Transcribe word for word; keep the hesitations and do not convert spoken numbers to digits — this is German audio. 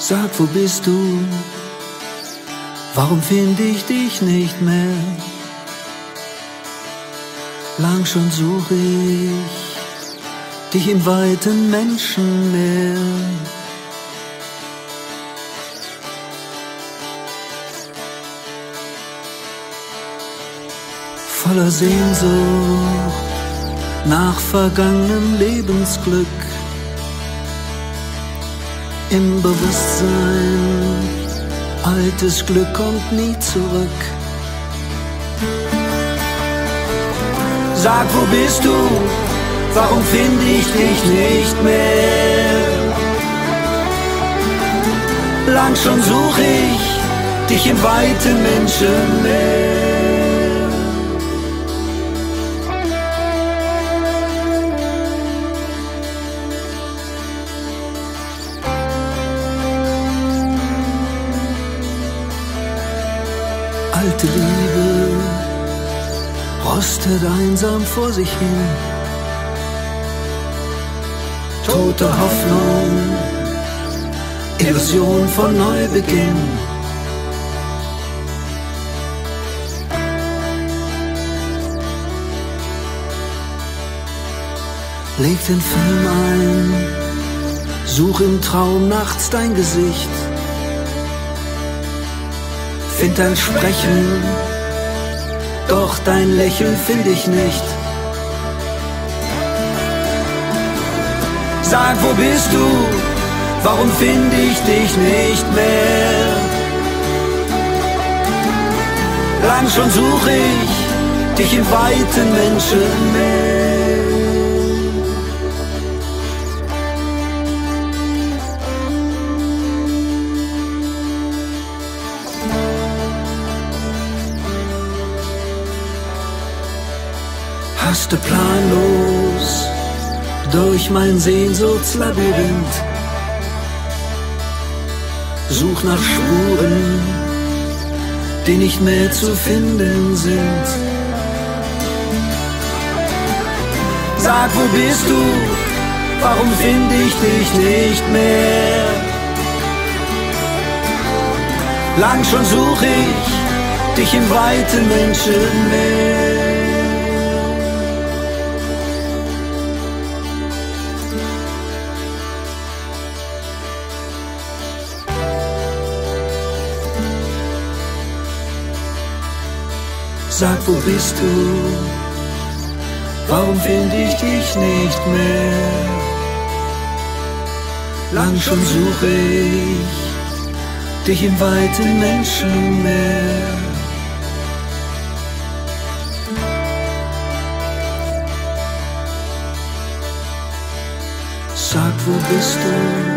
Sag, wo bist du? Warum finde ich dich nicht mehr? Lang schon suche ich dich im weiten Menschenmeer. Voller Sehnsucht nach vergangenem Lebensglück, im Bewusstsein, altes Glück kommt nie zurück. Sag, wo bist du? Warum finde ich dich nicht mehr? Lang schon suche ich dich im weiten Menschenmeer. Alte Liebe rostet einsam vor sich hin. Tote Hoffnung, Illusion von Neubeginn. Leg den Film ein, such im Traum nachts dein Gesicht. Find dein Sprechen, doch dein Lächeln find ich nicht. Sag, wo bist du? Warum find ich dich nicht mehr? Lang schon suche ich dich im weiten Menschenmeer. Haste planlos durch mein Sehnsuchtslabyrinth, such nach Spuren, die nicht mehr zu finden sind. Sag, wo bist du? Warum finde ich dich nicht mehr? Lang schon suche ich dich im weiten Menschenmeer. Sag, wo bist du? Warum finde ich dich nicht mehr? Lang schon suche ich dich im weiten Menschenmeer. Sag, wo bist du?